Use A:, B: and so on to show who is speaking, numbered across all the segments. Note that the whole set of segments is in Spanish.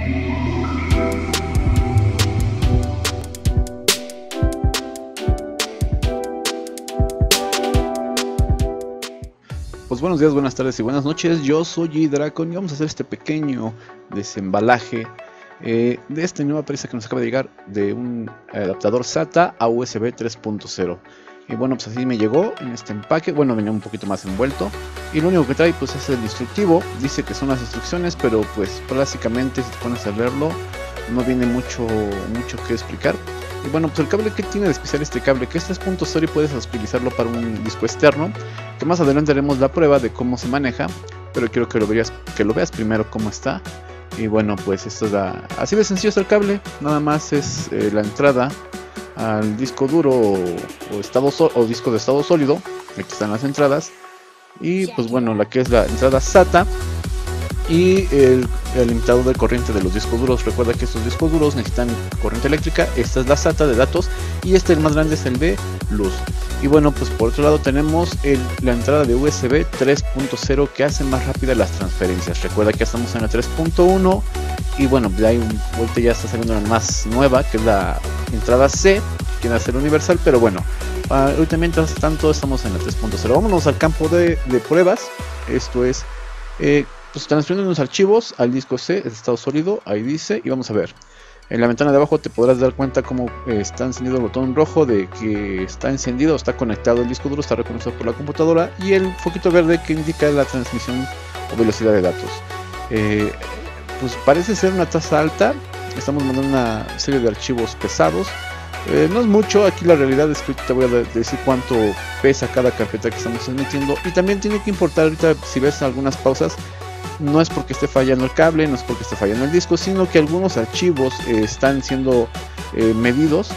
A: Pues buenos días, buenas tardes y buenas noches, yo soy Dracon y vamos a hacer este pequeño desembalaje de esta nueva pieza que nos acaba de llegar de un adaptador SATA a USB 3.0. Y bueno, pues así me llegó en este empaque. Bueno, venía un poquito más envuelto y lo único que trae pues es el instructivo. Dice que son las instrucciones, pero pues básicamente si te pones a leerlo no viene mucho que explicar. Y bueno, pues el cable, ¿qué tiene de especial este cable? Que es 3.0 y puedes utilizarlo para un disco externo, que más adelante haremos la prueba de cómo se maneja, pero quiero que lo veas primero cómo está. Y bueno, pues esto es así de sencillo es el cable. Nada más es la entrada al disco duro o disco de estado sólido. Aquí están las entradas. Y pues bueno, la que es la entrada SATA y el limitador de corriente de los discos duros. Recuerda que estos discos duros necesitan corriente eléctrica. Esta es la SATA de datos y el más grande es el de luz. Y bueno, pues por otro lado tenemos la entrada de USB 3.0 que hace más rápidas las transferencias. Recuerda que ya estamos en la 3.1 y bueno, ahorita ya está saliendo una más nueva que es la entrada C, que quiere ser universal, pero bueno, ahorita mientras tanto estamos en la 3.0. Vámonos al campo de pruebas. Esto es pues transfiriendo unos archivos al disco C, el estado sólido, ahí dice, y vamos a ver. En la ventana de abajo te podrás dar cuenta cómo está encendido el botón rojo de que está encendido, está conectado el disco duro, está reconocido por la computadora, y el foquito verde que indica la transmisión o velocidad de datos. Pues parece ser una tasa alta, estamos mandando una serie de archivos pesados. No es mucho, aquí la realidad es que te voy a decir cuánto pesa cada carpeta que estamos transmitiendo, y también tiene que importar ahorita si ves algunas pausas. No es porque esté fallando el cable, no es porque esté fallando el disco, sino que algunos archivos están siendo medidos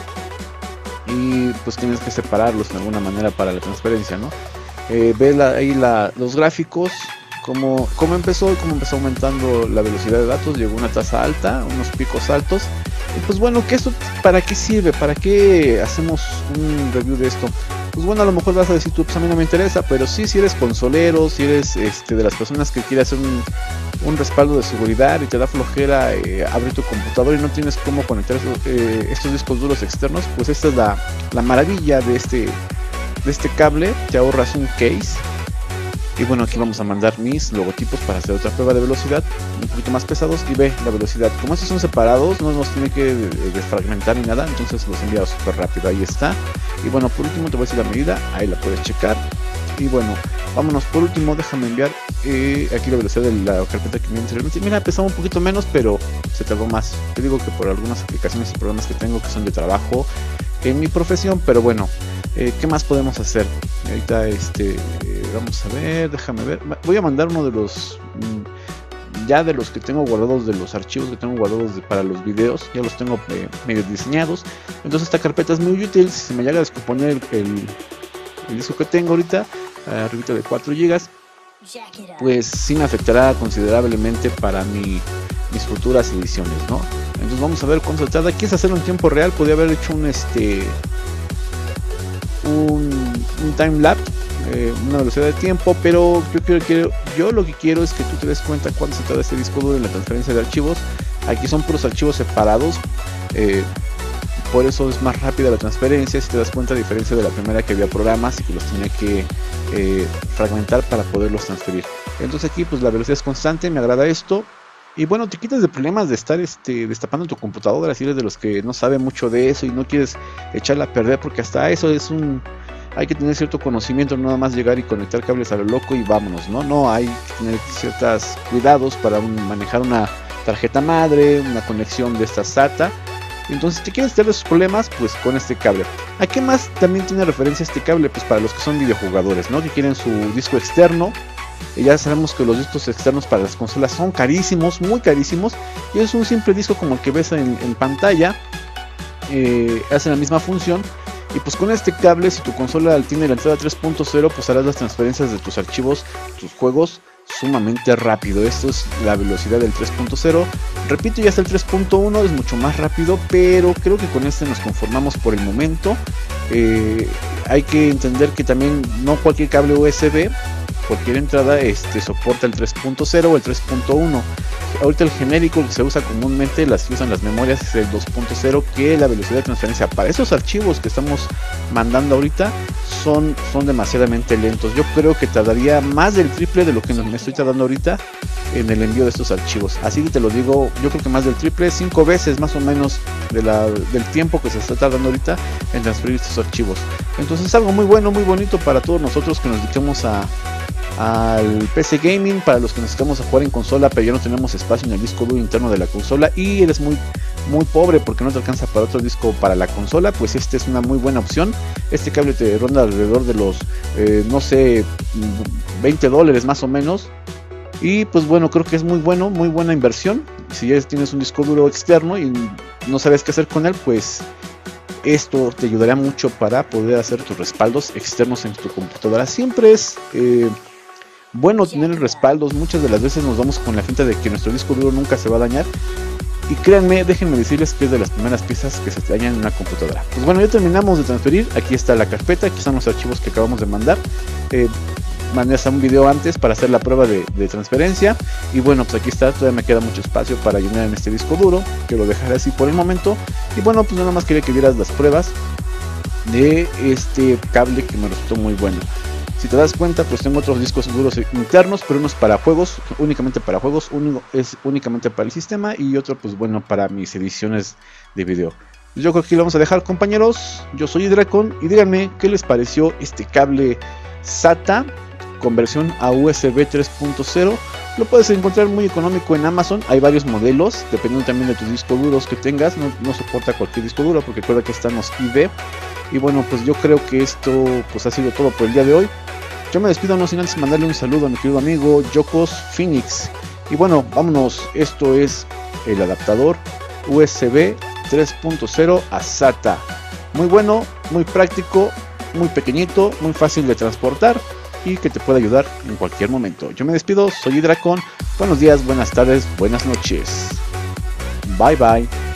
A: y pues tienes que separarlos de alguna manera para la transferencia, ¿no? Ves ahí los gráficos, cómo empezó aumentando la velocidad de datos, llegó a una tasa alta, unos picos altos. Y pues bueno, ¿que esto para qué sirve? ¿Para qué hacemos un review de esto? Pues bueno, a lo mejor vas a decir tú, pues a mí no me interesa, pero sí, si eres consolero, si eres de las personas que quiere hacer un respaldo de seguridad y te da flojera abrir tu computador y no tienes cómo conectar estos discos duros externos, pues esta es la maravilla de este cable. Te ahorras un case. Y bueno, aquí vamos a mandar mis logotipos para hacer otra prueba de velocidad un poquito más pesados y ve la velocidad. Como estos son separados, no nos tiene que desfragmentar ni nada, entonces los enviado súper rápido. Ahí está. Y bueno, por último te voy a decir la medida, ahí la puedes checar. Y bueno, vámonos por último, déjame enviar aquí la velocidad de la carpeta que me anteriormente. Mira, pesaba un poquito menos, pero se tardó más. Te digo que por algunas aplicaciones y programas que tengo que son de trabajo en mi profesión, pero bueno, ¿qué más podemos hacer? Ahorita vamos a ver, déjame ver. Voy a mandar uno de los ya de los que tengo guardados, de los archivos que tengo guardados para los videos. Ya los tengo medio diseñados. Entonces esta carpeta es muy útil. Si se me llega a descomponer el disco que tengo ahorita, arribita de 4 GB, pues sí me afectará considerablemente para mis futuras ediciones, ¿no? Entonces vamos a ver cuánto se tarda. Quise hacerlo en tiempo real, podría haber hecho un timelapse, una velocidad de tiempo, pero yo lo que quiero es que tú te des cuenta cuánto se tarda este disco duro en la transferencia de archivos. Aquí son puros archivos separados, por eso es más rápida la transferencia. Si te das cuenta, a diferencia de la primera que había programas y que los tenía que fragmentar para poderlos transferir. Entonces aquí pues la velocidad es constante, me agrada esto. Y bueno, te quitas de problemas de estar destapando tu computadora si eres de los que no sabe mucho de eso y no quieres echarla a perder, porque hasta eso hay que tener cierto conocimiento, no nada más llegar y conectar cables a lo loco y vámonos, no hay que tener ciertos cuidados para manejar una tarjeta madre, una conexión de esta SATA. Entonces, si te quieres tener esos problemas, pues con este cable. ¿A qué más también tiene referencia este cable? Pues para los que son videojugadores, ¿no? Que quieren su disco externo. Ya sabemos que los discos externos para las consolas son carísimos, muy carísimos, y es un simple disco como el que ves en pantalla. Hace la misma función, y pues con este cable, si tu consola tiene la entrada 3.0, pues harás las transferencias de tus archivos, tus juegos, sumamente rápido. Esto es la velocidad del 3.0. Repito, ya está el 3.1, es mucho más rápido, pero creo que con este nos conformamos por el momento. Hay que entender que también no cualquier cable USB, cualquier entrada soporta el 3.0 o el 3.1. ahorita el genérico que se usa comúnmente, las que usan las memorias, es el 2.0, que la velocidad de transferencia para esos archivos que estamos mandando ahorita son demasiadamente lentos. Yo creo que tardaría más del triple de lo que me estoy tardando ahorita en el envío de estos archivos. Así que te lo digo, yo creo que más del triple, 5 veces más o menos del tiempo que se está tardando ahorita en transferir estos archivos. Entonces es algo muy bueno, muy bonito para todos nosotros que nos dediquemos al PC Gaming, para los que necesitamos jugar en consola pero ya no tenemos espacio en el disco duro interno de la consola y eres muy pobre porque no te alcanza para otro disco para la consola, pues este es una muy buena opción. Este cable te ronda alrededor de los no sé, $20 más o menos, y pues bueno, creo que es muy buena inversión. Si ya tienes un disco duro externo y no sabes qué hacer con él, pues esto te ayudará mucho para poder hacer tus respaldos externos en tu computadora. Siempre es bueno tener respaldos. Muchas de las veces nos vamos con la finta de que nuestro disco duro nunca se va a dañar, y créanme, déjenme decirles que es de las primeras piezas que se dañan en una computadora. Pues bueno, ya terminamos de transferir. Aquí está la carpeta, aquí están los archivos que acabamos de mandar. Mandé hasta un video antes para hacer la prueba de transferencia, y bueno, pues aquí está. Todavía me queda mucho espacio para llenar en este disco duro, que lo dejaré así por el momento. Y bueno, pues nada más quería que vieras las pruebas de este cable, que me resultó muy bueno. Si te das cuenta, pues tengo otros discos duros internos, pero uno es para juegos, únicamente para juegos, uno es únicamente para el sistema, y otro pues bueno para mis ediciones de video. Yo creo que lo vamos a dejar, compañeros. Yo soy Dracon, y díganme qué les pareció este cable SATA conversión a USB 3.0. Lo puedes encontrar muy económico en Amazon. Hay varios modelos, dependiendo también de tus discos duros que tengas. No soporta cualquier disco duro, porque recuerda que están los IB. Y bueno, pues yo creo que esto pues ha sido todo por el día de hoy. Yo me despido, no sin antes mandarle un saludo a mi querido amigo Jocos Phoenix. Y bueno, vámonos. Esto es el adaptador USB 3.0 a SATA. Muy bueno, muy práctico, muy pequeñito, muy fácil de transportar, y que te puede ayudar en cualquier momento. Yo me despido, soy Dracon. Buenos días, buenas tardes, buenas noches. Bye bye.